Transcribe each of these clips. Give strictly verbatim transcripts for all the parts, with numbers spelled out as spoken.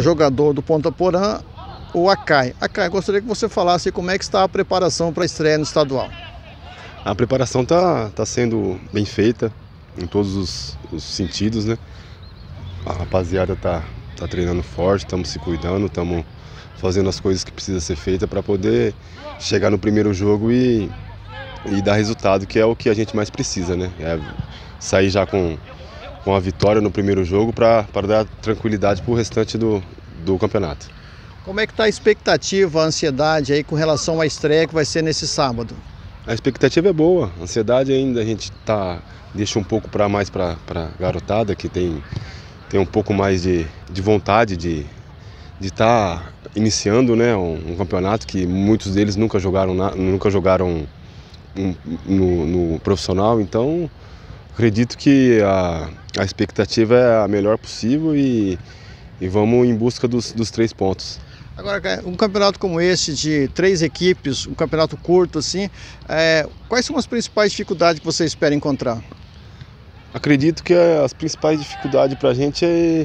jogador do Ponta Porã, o Acai. Acai, gostaria que você falasse como é que está a preparação para a estreia no estadual. A preparação está tá sendo bem feita em todos os, os sentidos, né? A rapaziada está tá treinando forte, estamos se cuidando, estamos fazendo as coisas que precisam ser feitas para poder chegar no primeiro jogo e, e dar resultado, que é o que a gente mais precisa, né? É sair já com, com a vitória no primeiro jogo para dar tranquilidade para o restante do, do campeonato. Como é que está a expectativa, a ansiedade aí com relação à estreia que vai ser nesse sábado? A expectativa é boa, a ansiedade ainda a gente tá, deixa um pouco para mais para a garotada, que tem, tem um pouco mais de, de vontade de de estar tá iniciando, né, um, um campeonato que muitos deles nunca jogaram, na, nunca jogaram um, no, no profissional, então acredito que a, a expectativa é a melhor possível e, e vamos em busca dos, dos três pontos. Agora, um campeonato como esse, de três equipes, um campeonato curto assim, é, quais são as principais dificuldades que você espera encontrar? Acredito que as principais dificuldades para a gente é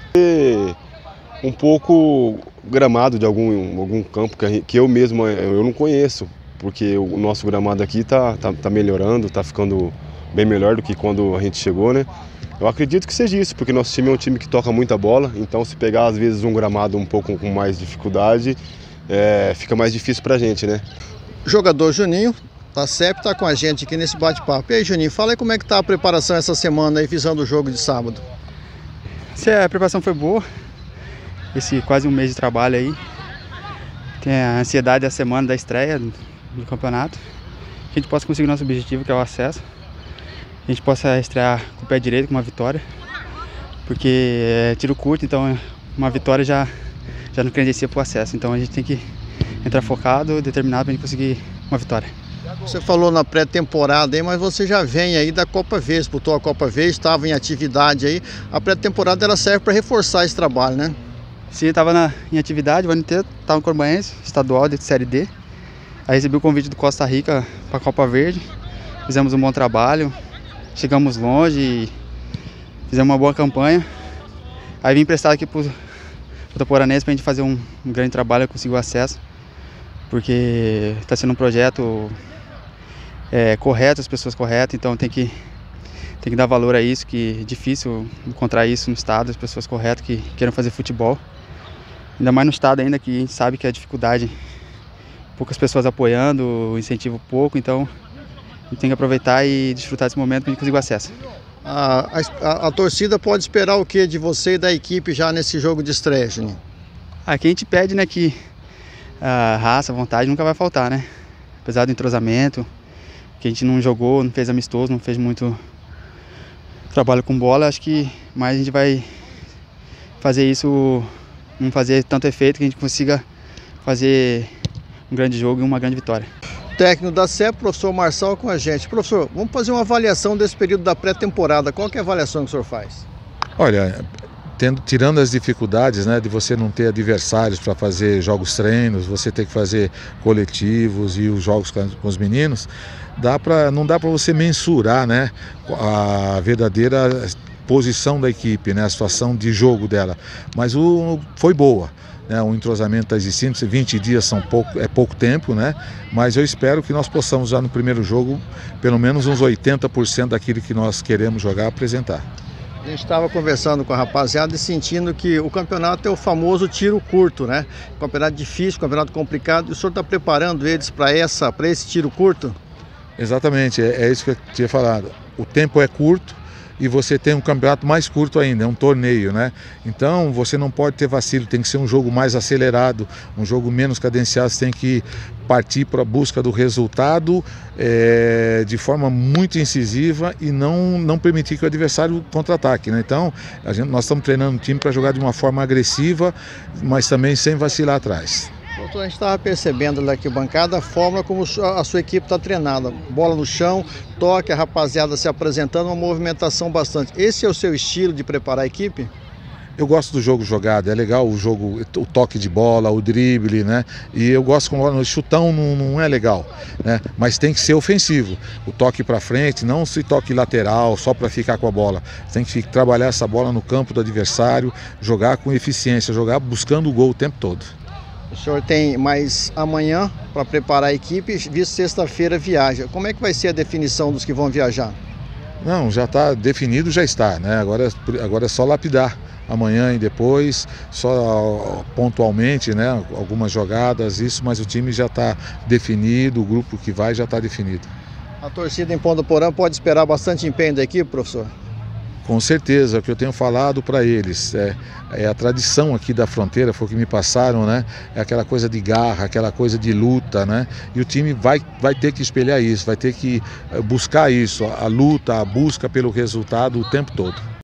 um pouco gramado de algum, algum campo que, gente, que eu mesmo eu não conheço, porque o nosso gramado aqui está tá, tá melhorando, está ficando bem melhor do que quando a gente chegou, né? Eu acredito que seja isso, porque nosso time é um time que toca muita bola, então se pegar às vezes um gramado um pouco com mais dificuldade, é, fica mais difícil pra gente, né? O jogador Juninho da C E P está com a gente aqui nesse bate-papo. E aí, Juninho, fala aí como é que tá a preparação essa semana aí, visando o jogo de sábado. Se a preparação foi boa, esse quase um mês de trabalho aí, tem a ansiedade da semana da estreia do, do campeonato, que a gente possa conseguir nosso objetivo, que é o acesso. A gente possa estrear com o pé direito, com uma vitória, porque é tiro curto, então uma vitória já, já não credencia para o acesso. Então a gente tem que entrar focado, determinado para a gente conseguir uma vitória. Você falou na pré-temporada aí, mas você já vem aí da Copa Verde, disputou a Copa Verde, estava em atividade aí. A pré-temporada ela serve para reforçar esse trabalho, né? Sim, estava em atividade o ano inteiro, estava no Corumbaense, estadual de Série D. Aí recebi o convite do Costa Rica para a Copa Verde, fizemos um bom trabalho. Chegamos longe e fizemos uma boa campanha. Aí vim emprestado aqui para o Toporanense para a gente fazer um, um grande trabalho e conseguir o acesso. Porque está sendo um projeto é, correto, as pessoas corretas, então tem que, tem que dar valor a isso, que é difícil encontrar isso no estado, as pessoas corretas que queiram fazer futebol. Ainda mais no estado ainda, que a gente sabe que a dificuldade, poucas pessoas apoiando, o incentivo pouco, então a gente tem que aproveitar e desfrutar desse momento para a gente conseguir o acesso. A, a, a torcida pode esperar o que de você e da equipe já nesse jogo de estreia, Juninho? Aqui a gente pede, né, que a raça, a vontade nunca vai faltar, né? Apesar do entrosamento, que a gente não jogou, não fez amistoso, não fez muito trabalho com bola, acho que mais a gente vai fazer isso, não fazer tanto efeito, que a gente consiga fazer um grande jogo e uma grande vitória. Técnico da C E P, professor Marçal, com a gente. Professor, vamos fazer uma avaliação desse período da pré-temporada. Qual que é a avaliação que o senhor faz? Olha, tendo, tirando as dificuldades, né, de você não ter adversários para fazer jogos treinos, você ter que fazer coletivos e os jogos com, com os meninos, dá pra, não dá para você mensurar, né, a verdadeira posição da equipe, né, a situação de jogo dela. Mas o, foi boa. Né, o entrosamento está existindo, vinte dias são pouco, é pouco tempo, né? Mas eu espero que nós possamos já no primeiro jogo, pelo menos uns oitenta por cento daquilo que nós queremos jogar, apresentar. A gente estava conversando com a rapaziada e sentindo que o campeonato é o famoso tiro curto, né? Campeonato difícil, campeonato complicado, e o senhor está preparando eles para essa, para esse tiro curto? Exatamente, é, é isso que eu tinha falado. O tempo é curto, e você tem um campeonato mais curto ainda, é um torneio, né? Então você não pode ter vacilo, tem que ser um jogo mais acelerado, um jogo menos cadenciado, você tem que partir para a busca do resultado é, de forma muito incisiva e não, não permitir que o adversário contra-ataque, né? Então a gente, nós estamos treinando o time para jogar de uma forma agressiva, mas também sem vacilar atrás. Doutor, a gente estava percebendo na arquibancada a forma como a sua equipe está treinada. Bola no chão, toque, a rapaziada se apresentando, uma movimentação bastante. Esse é o seu estilo de preparar a equipe? Eu gosto do jogo jogado, é legal o jogo, o toque de bola, o drible, né? E eu gosto quando o chutão não, não é legal, né? Mas tem que ser ofensivo. O toque para frente, não se toque lateral só para ficar com a bola. Tem que trabalhar essa bola no campo do adversário, jogar com eficiência, jogar buscando o gol o tempo todo. O senhor tem mais amanhã para preparar a equipe, visto sexta-feira viaja. Como é que vai ser a definição dos que vão viajar? Não, já está definido, já está, né? Agora, agora é só lapidar. Amanhã e depois, só pontualmente, né? Algumas jogadas, isso, mas o time já está definido, o grupo que vai já está definido. A torcida em Ponta Porã pode esperar bastante empenho da equipe, professor? Com certeza, o que eu tenho falado para eles é, é a tradição aqui da fronteira, foi o que me passaram, né? É aquela coisa de garra, aquela coisa de luta, né? E o time vai, vai ter que espelhar isso, vai ter que buscar isso, a luta, a busca pelo resultado o tempo todo.